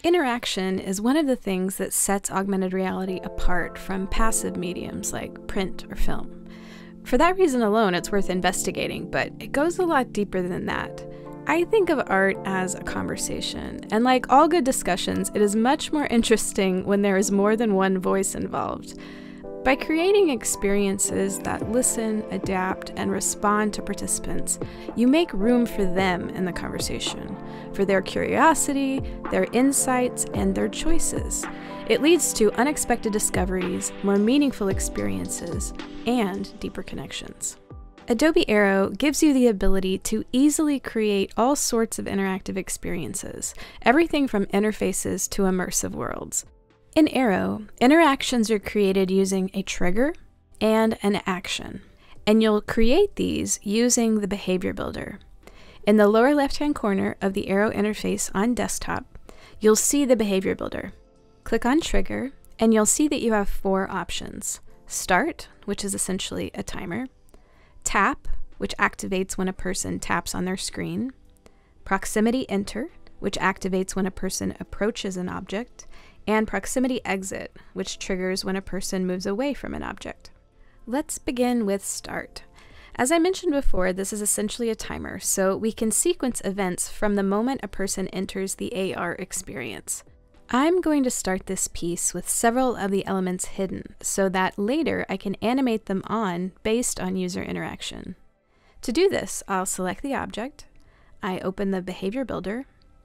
Interaction is one of the things that sets augmented reality apart from passive mediums like print or film. For that reason alone, it's worth investigating, but it goes a lot deeper than that. I think of art as a conversation, and like all good discussions, it is much more interesting when there is more than one voice involved. By creating experiences that listen, adapt, and respond to participants, you make room for them in the conversation, for their curiosity, their insights, and their choices. It leads to unexpected discoveries, more meaningful experiences, and deeper connections. Adobe Aero gives you the ability to easily create all sorts of interactive experiences, everything from interfaces to immersive worlds. In Aero, interactions are created using a trigger and an action, and you'll create these using the Behavior Builder. In the lower left-hand corner of the Aero interface on desktop, you'll see the Behavior Builder. Click on Trigger, and you'll see that you have 4 options. Start, which is essentially a timer. Tap, which activates when a person taps on their screen. Proximity Enter, which activates when a person approaches an object. And Proximity Exit, which triggers when a person moves away from an object. Let's begin with Start. As I mentioned before, this is essentially a timer, so we can sequence events from the moment a person enters the AR experience. I'm going to start this piece with several of the elements hidden, so that later I can animate them on based on user interaction. To do this, I'll select the object, I open the Behavior Builder,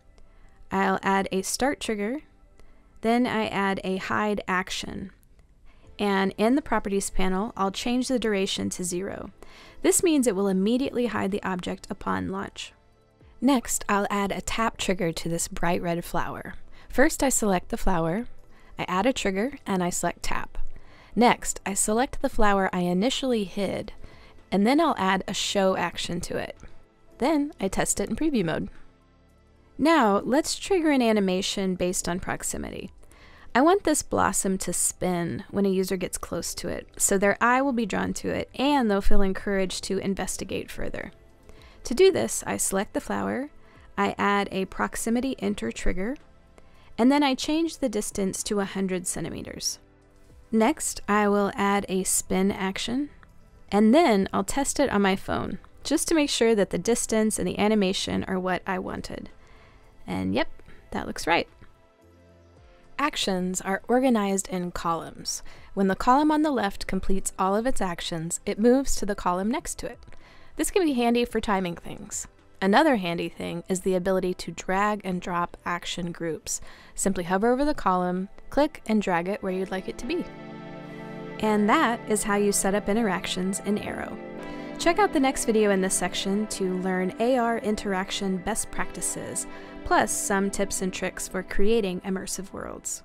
I'll add a Start trigger, then I add a Hide action. And in the Properties panel, I'll change the duration to 0. This means it will immediately hide the object upon launch. Next, I'll add a tap trigger to this bright red flower. First, I select the flower, I add a trigger, and I select tap. Next, I select the flower I initially hid, and then I'll add a show action to it. Then I test it in preview mode. Now, let's trigger an animation based on proximity. I want this blossom to spin when a user gets close to it, so their eye will be drawn to it and they'll feel encouraged to investigate further. To do this, I select the flower, I add a Proximity Enter trigger, and then I change the distance to 100 centimeters. Next, I will add a spin action, and then I'll test it on my phone, just to make sure that the distance and the animation are what I wanted. And yep, that looks right. Actions are organized in columns. When the column on the left completes all of its actions, it moves to the column next to it. This can be handy for timing things. Another handy thing is the ability to drag and drop action groups. Simply hover over the column, click and drag it where you'd like it to be. And that is how you set up interactions in Aero. Check out the next video in this section to learn AR interaction best practices, plus some tips and tricks for creating immersive worlds.